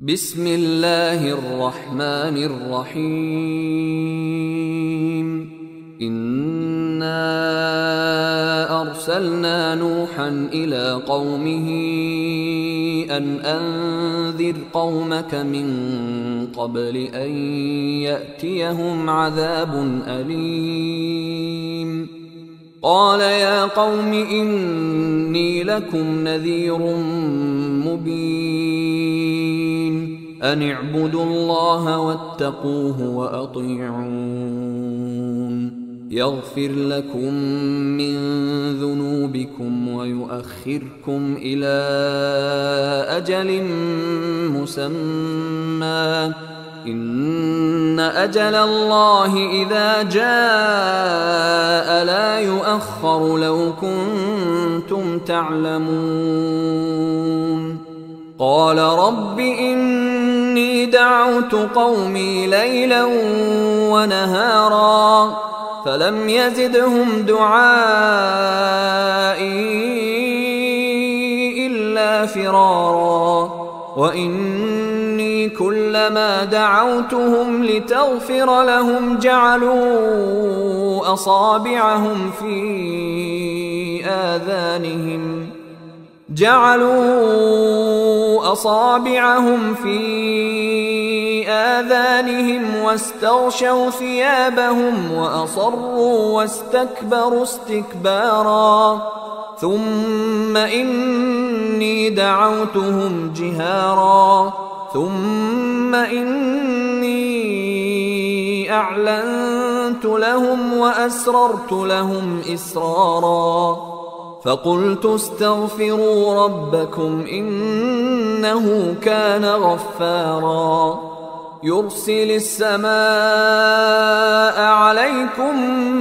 بسم الله الرحمن الرحيم. إنا أرسلنا نوحا إلى قومه أن أنذر قومك من قبل أن يأتيهم عذاب أليم. قال يا قوم إني لكم نذير مبين، أن اعبدوا الله واتقوه وأطيعون، يغفر لكم من ذنوبكم ويؤخركم إلى أجل مسمى، إن أجل الله إذا جاء لا يؤخر لو كنتم تعلمون. قال رب إني دعوت قومي ليلا ونهارا فلم يزدهم دعائي إلا فرارا، وإني كلما دعوتهم لتغفر لهم جعلوا أصابعهم في آذانهم واستغشوا ثيابهم وأصروا واستكبروا استكبارا. ثم إني دعوتهم جهارا ثم إني أعلنت لهم وأسررت لهم إسرارا، فقلت استغفروا ربكم إنه كان غفارا، يرسل السماء عليكم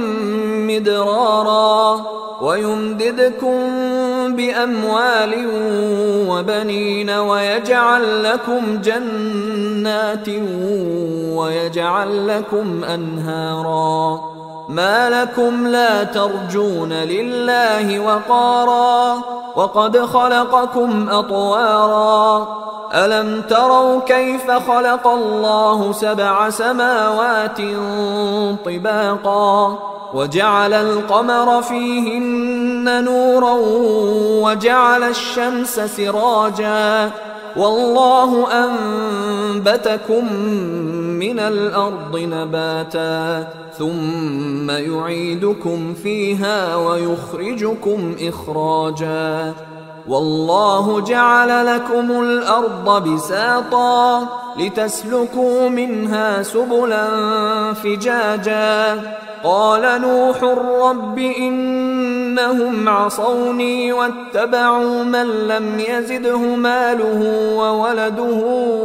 مدرارا ويمددكم بأموال وبنين ويجعل لكم جنات ويجعل لكم أنهارا. ما لكم لا ترجون لله وقارا وقد خلقكم أطوارا. ألم تروا كيف خلق الله 7 سماوات طباقا وجعل القمر فيهن نورا وجعل الشمس سراجا، والله أنبتكم من الأرض نباتا ثم يعيدكم فيها ويخرجكم إخراجا، والله جعل لكم الأرض بساطا لتسلكوا منها سبلا فجاجا. قال نوح رب إنهم عصوني واتبعوا من لم يزده ماله وولده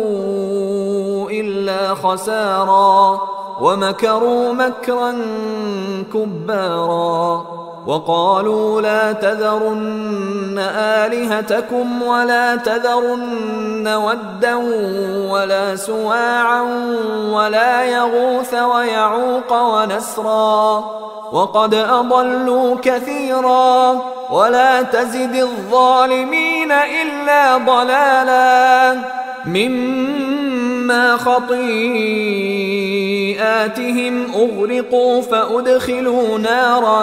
إلا خسارا، ومكروا مكرا كبارا، وقالوا لا تذرن آلهتكم ولا تذرن ودا ولا سواعا ولا يغوث ويعوق ونسرا، وقد أضلوا كثيرا، ولا تزد الظالمين إلا ضلالا مما خطيئاتهم أغرقوا فأدخلوا نارا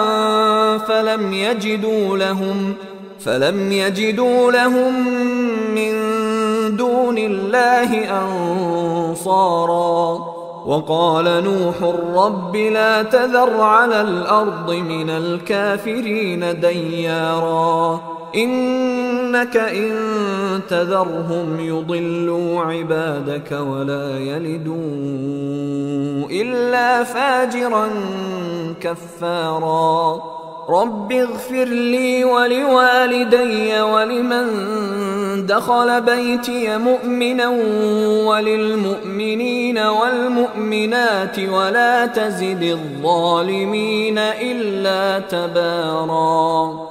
فلم يجدوا لهم من دون الله أنصارا. وقال نوح رب لا تذر على الأرض من الكافرين ديارا، إنك إن تذرهم يضلوا عبادك ولا يلدوا إلا فاجرا كفارا. رب اغفر لي ولوالدي ولمن دخل بيتي مؤمنا وللمؤمنين والمؤمنات ولا تزد الظالمين إلا تبارا.